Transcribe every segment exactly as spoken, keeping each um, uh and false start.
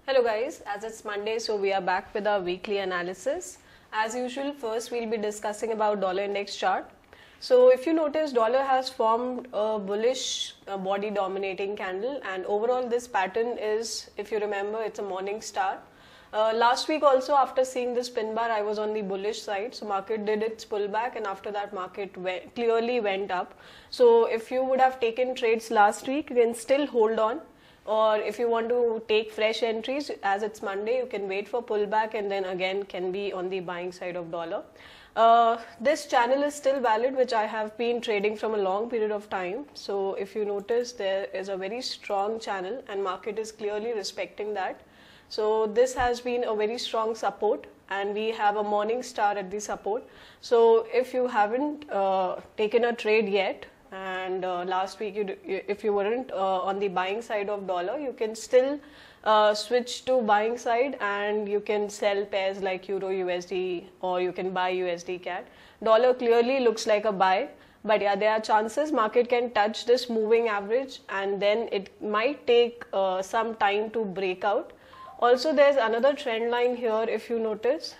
Hello guys, as it's Monday, so we are back with our weekly analysis. As usual, first we'll be discussing about dollar index chart. So if you notice, dollar has formed a bullish uh, body dominating candle, and overall this pattern is, if you remember, it's a morning star. Uh, last week also, after seeing this pin bar, I was on the bullish side. So market did its pullback, and after that market went, clearly went up. So if you would have taken trades last week, you can still hold on. Or if you want to take fresh entries, as it's Monday, you can wait for pullback and then again can be on the buying side of dollar. Uh, this channel is still valid, which I have been trading from a long period of time. So if you notice, there is a very strong channel and market is clearly respecting that. So this has been a very strong support, and we have a morning star at the support. So if you haven't uh, taken a trade yet, and uh, last week you, if you weren't uh, on the buying side of dollar, you can still uh, switch to buying side, and you can sell pairs like Euro U S D, or you can buy U S D C A D. Dollar clearly looks like a buy, but yeah, there are chances market can touch this moving average, and then it might take uh, some time to break out. Also, there's another trend line here if you notice.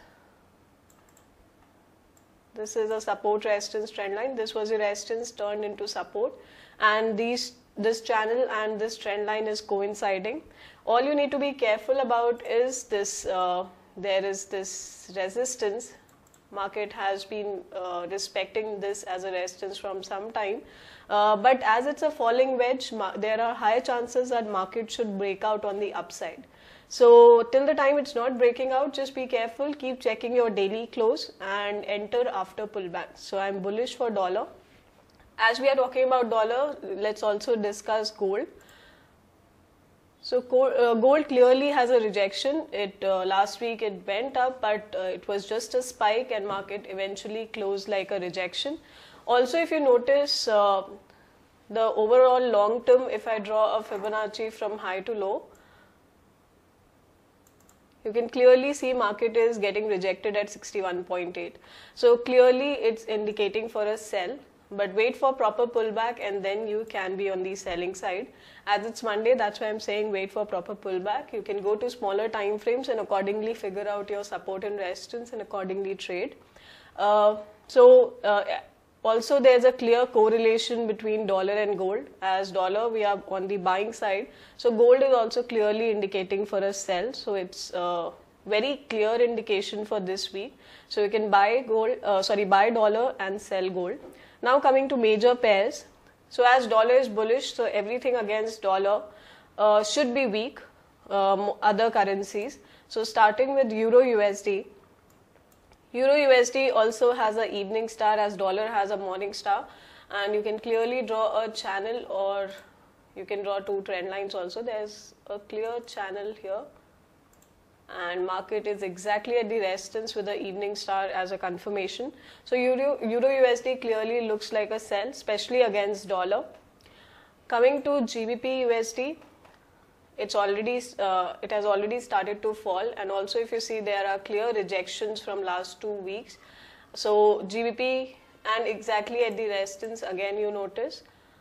This is a support resistance trend line. This was a resistance turned into support, and these this channel and this trend line is coinciding. All you need to be careful about is this. Uh, there is this resistance. Market has been uh, respecting this as a resistance from some time, uh, but as it's a falling wedge, there are high chances that market should break out on the upside. So till the time it's not breaking out, just be careful, keep checking your daily close and enter after pullback. So I'm bullish for dollar. As we are talking about dollar, let's also discuss gold. So uh, gold clearly has a rejection. It uh, last week it went up, but uh, it was just a spike, and market eventually closed like a rejection. Also, if you notice uh, the overall long term, if I draw a Fibonacci from high to low, you can clearly see market is getting rejected at sixty-one point eight. So clearly it's indicating for a sell, but wait for proper pullback and then you can be on the selling side. As it's Monday, that's why I'm saying wait for proper pullback. You can go to smaller time frames and accordingly figure out your support and resistance and accordingly trade. Uh, so uh, Also, there's a clear correlation between dollar and gold. As dollar, we are on the buying side. So gold is also clearly indicating for a sell. So it's a very clear indication for this week. So you can buy gold, uh, sorry, buy dollar and sell gold. Now coming to major pairs. So as dollar is bullish, so everything against dollar uh, should be weak. Um, other currencies. So starting with Euro U S D. Euro U S D also has an evening star as dollar has a morning star, and you can clearly draw a channel, or you can draw two trend lines also. There's a clear channel here, and market is exactly at the resistance with the evening star as a confirmation. So Euro, Euro U S D clearly looks like a sell, especially against dollar. Coming to G B P U S D. It's already, uh, it has already started to fall, and also if you see, there are clear rejections from last two weeks. So G B P and exactly at the resistance again you notice.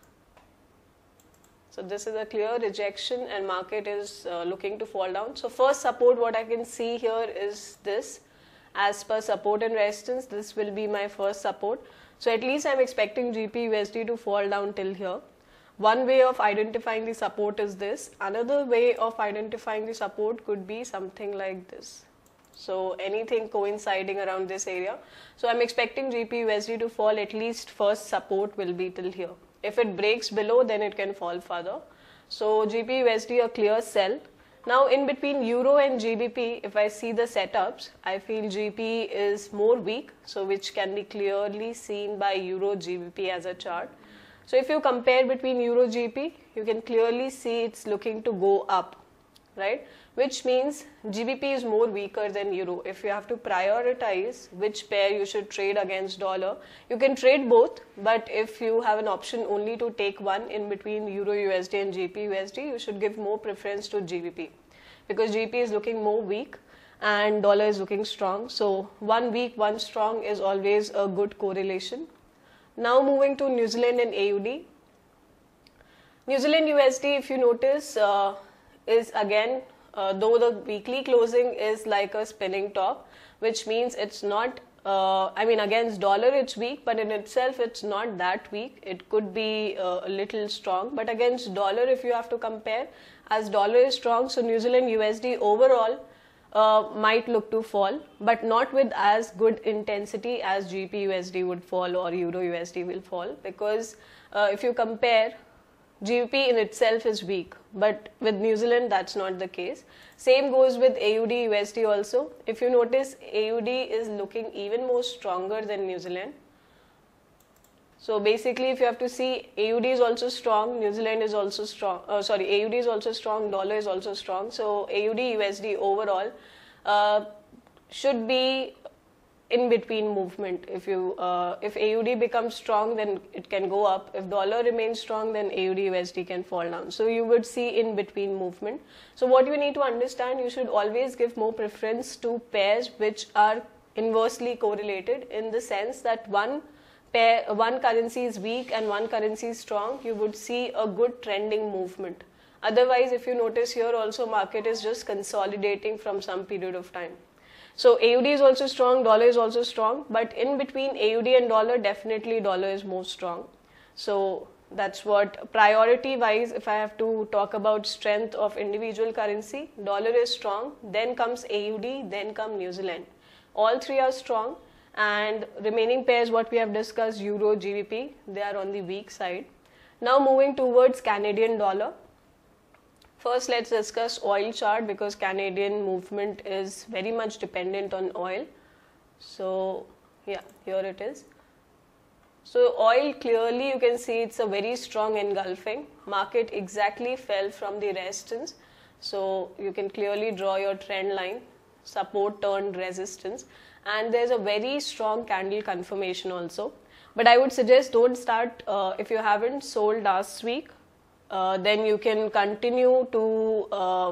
So this is a clear rejection and market is uh, looking to fall down. So first support what I can see here is this. As per support and resistance, this will be my first support. So at least I'm expecting G B P U S D to fall down till here. One way of identifying the support is this. Another way of identifying the support could be something like this. So anything coinciding around this area. So I'm expecting G B P U S D to fall, at least first support will be till here. If it breaks below, then it can fall further. So G B P U S D a clear sell. Now in between Euro and G B P, if I see the setups, I feel G B P is more weak, so which can be clearly seen by Euro G B P as a chart. So if you compare between Euro G B P, you can clearly see it's looking to go up, right? Which means G B P is more weaker than Euro. If you have to prioritize which pair you should trade against dollar, you can trade both, but if you have an option only to take one in between Euro U S D and G B P U S D, you should give more preference to G B P, because G B P is looking more weak and dollar is looking strong. So one weak, one strong is always a good correlation. Now moving to New Zealand and A U D. New Zealand U S D, if you notice, uh, is again uh, though the weekly closing is like a spinning top, which means it's not, uh, I mean against dollar it's weak, but in itself it's not that weak. It could be uh, a little strong, but against dollar, if you have to compare, as dollar is strong, so New Zealand U S D overall Uh, might look to fall, but not with as good intensity as G B P U S D would fall or Euro U S D will fall, because uh, if you compare, G B P in itself is weak, but with New Zealand that's not the case. Same goes with A U D U S D also. If you notice, A U D is looking even more stronger than New Zealand. So basically, if you have to see, A U D is also strong, New Zealand is also strong, uh, sorry, A U D is also strong, dollar is also strong. So A U D U S D overall uh, should be in between movement. If you, uh, if A U D becomes strong, then it can go up. If dollar remains strong, then A U D U S D can fall down. So you would see in between movement. So what you need to understand, you should always give more preference to pairs which are inversely correlated, in the sense that one Pair, one currency is weak and one currency is strong, you would see a good trending movement. Otherwise, if you notice here also, market is just consolidating from some period of time. So A U D is also strong, dollar is also strong, but in between A U D and dollar, definitely dollar is more strong. So that's what, priority wise, if I have to talk about strength of individual currency, dollar is strong, then comes A U D, then come New Zealand. All three are strong. And remaining pairs, what we have discussed, Euro, G B P, they are on the weak side. Now moving towards Canadian dollar. First, let's discuss oil chart, because Canadian movement is very much dependent on oil. So yeah, here it is. So oil, clearly you can see it's a very strong engulfing. Market exactly fell from the resistance. So you can clearly draw your trend line, support turned resistance. And there's a very strong candle confirmation also. But I would suggest don't start, uh, if you haven't sold last week, uh, then you can continue to uh,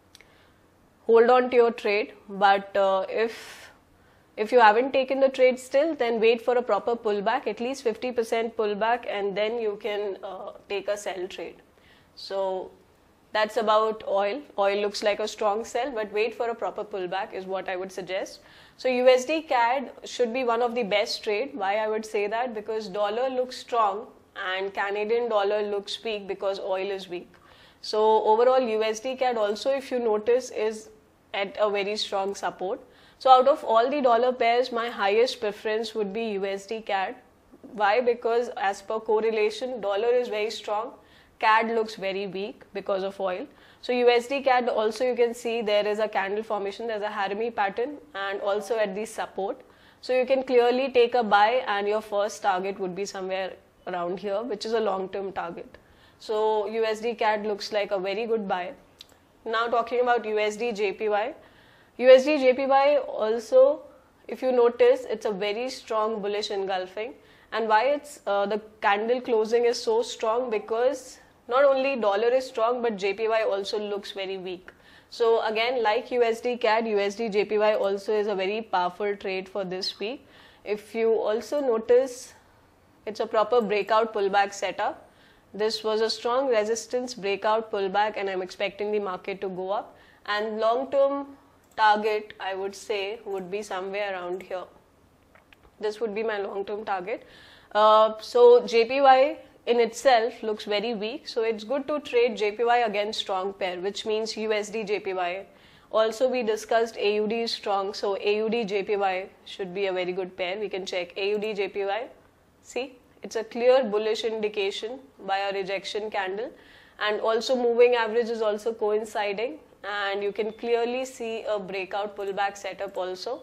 hold on to your trade. But uh, if, if you haven't taken the trade still, then wait for a proper pullback, at least fifty percent pullback, and then you can uh, take a sell trade. So that's about oil. Oil looks like a strong sell, but wait for a proper pullback is what I would suggest. So U S D C A D should be one of the best trade. Why I would say that? Because dollar looks strong and Canadian dollar looks weak because oil is weak. So overall U S D C A D also, if you notice, is at a very strong support. So out of all the dollar pairs, my highest preference would be U S D C A D. Why? Because as per correlation, dollar is very strong, C A D looks very weak because of oil. So U S D C A D also, you can see there is a candle formation, there's a Harami pattern, and also at the support. So you can clearly take a buy, and your first target would be somewhere around here, which is a long-term target. So U S D C A D looks like a very good buy. Now talking about U S D J P Y. U S D J P Y also, if you notice, it's a very strong bullish engulfing. And why it's uh, the candle closing is so strong? Because not only dollar is strong, but J P Y also looks very weak. So again, like U S D C A D, U S D J P Y also is a very powerful trade for this week. If you also notice, it's a proper breakout pullback setup. This was a strong resistance breakout pullback, and I'm expecting the market to go up. And long-term target, I would say, would be somewhere around here. This would be my long-term target. Uh, so J P Y in itself looks very weak. So it's good to trade J P Y against strong pair, which means U S D J P Y. Also we discussed A U D is strong. So A U D J P Y should be a very good pair. We can check A U D J P Y. See, it's a clear bullish indication by a rejection candle. And also moving average is also coinciding. And you can clearly see a breakout pullback setup also.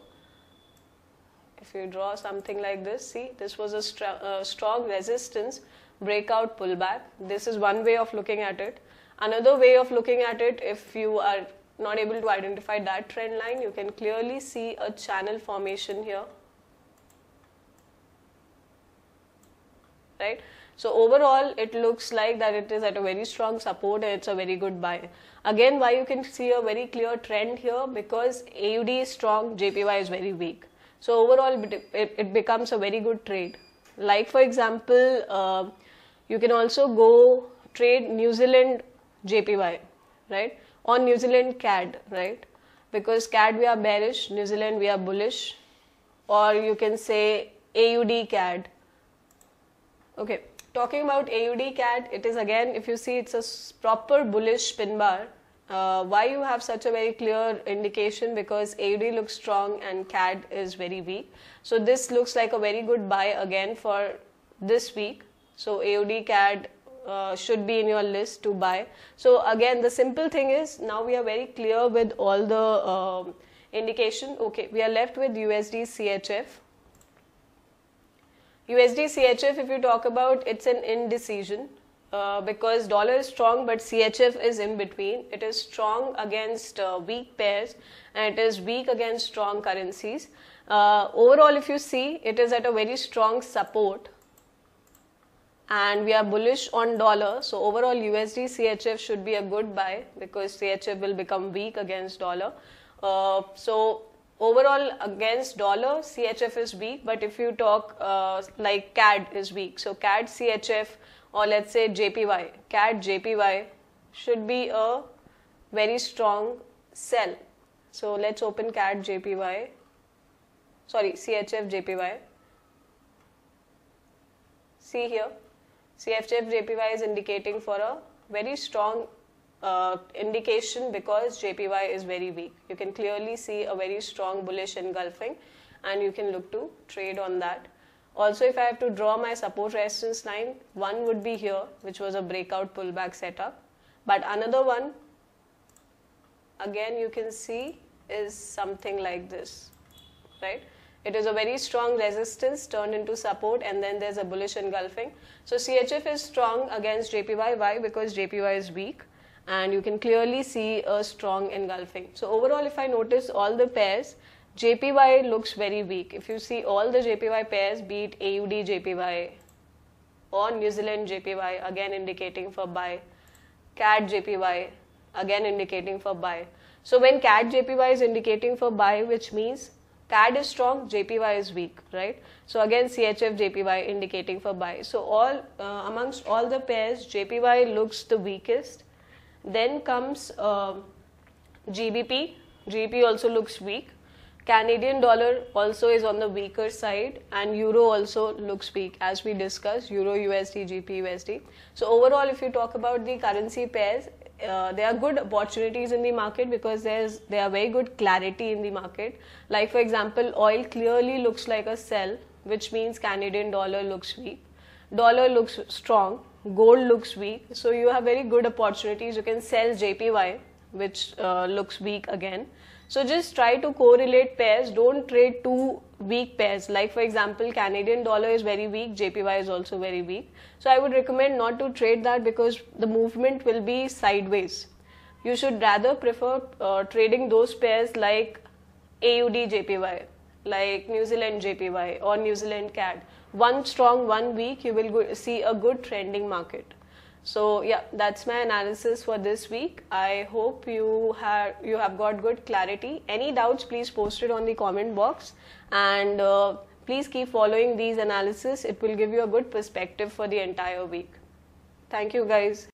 If you draw something like this, see, this was a str uh, strong resistance breakout pullback. This is one way of looking at it. Another way of looking at it, if you are not able to identify that trend line, you can clearly see a channel formation here. Right? So overall, it looks like that it is at a very strong support and it's a very good buy. Again, why you can see a very clear trend here? Because A U D is strong, J P Y is very weak. So overall, it, it becomes a very good trade. Like for example, uh, you can also go trade New Zealand J P Y, right? On New Zealand C A D, right? Because C A D we are bearish, New Zealand we are bullish, or you can say A U D C A D. Okay, talking about A U D C A D, it is again, if you see, it's a proper bullish spin bar. Uh, why you have such a very clear indication? Because A U D looks strong and C A D is very weak. So this looks like a very good buy again for this week. So A U D C A D uh, should be in your list to buy. So again, the simple thing is, now we are very clear with all the uh, indication. Okay, we are left with U S D C H F. U S D C H F, if you talk about, it's an indecision. Uh, because dollar is strong but C H F is in between. It is strong against uh, weak pairs and it is weak against strong currencies. Uh, overall, if you see, it is at a very strong support and we are bullish on dollar. So overall U S D C H F should be a good buy because C H F will become weak against dollar. Uh, so overall against dollar, C H F is weak, but if you talk uh, like C A D is weak. So C A D, C H F, or let's say J P Y, C A D, J P Y should be a very strong sell. So let's open C A D, J P Y, sorry, C H F, J P Y. See here, C H F, J P Y is indicating for a very strong uh, indication because J P Y is very weak. You can clearly see a very strong bullish engulfing and you can look to trade on that. Also, if I have to draw my support resistance line, one would be here, which was a breakout pullback setup. But another one, again you can see, is something like this, right? It is a very strong resistance turned into support and then there's a bullish engulfing. So C H F is strong against J P Y. Why? Because J P Y is weak and you can clearly see a strong engulfing. So overall, if I notice all the pairs, J P Y looks very weak. If you see all the J P Y pairs, be it A U D J P Y or New Zealand J P Y, again indicating for buy, C A D J P Y, again indicating for buy. So when C A D J P Y is indicating for buy, which means C A D is strong, J P Y is weak, right? So again C H F, J P Y indicating for buy. So all uh, amongst all the pairs, J P Y looks the weakest. Then comes uh, G B P. G B P also looks weak. Canadian dollar also is on the weaker side and euro also looks weak, as we discussed, euro, U S D, G B P, U S D. So overall, if you talk about the currency pairs, uh, there are good opportunities in the market because there's there are very good clarity in the market. Like for example, oil clearly looks like a sell, which means Canadian dollar looks weak. Dollar looks strong, gold looks weak. So you have very good opportunities. You can sell J P Y, which uh, looks weak again. So just try to correlate pairs, don't trade two weak pairs. Like for example, Canadian dollar is very weak, J P Y is also very weak. So I would recommend not to trade that because the movement will be sideways. You should rather prefer uh, trading those pairs like A U D J P Y, like New Zealand J P Y or New Zealand C A D. One strong, one weak, you will go see a good trending market. So yeah, that's my analysis for this week. I hope you have you have got good clarity. Any doubts, please post it on the comment box, and uh, please keep following these analysis. It will give you a good perspective for the entire week. Thank you guys.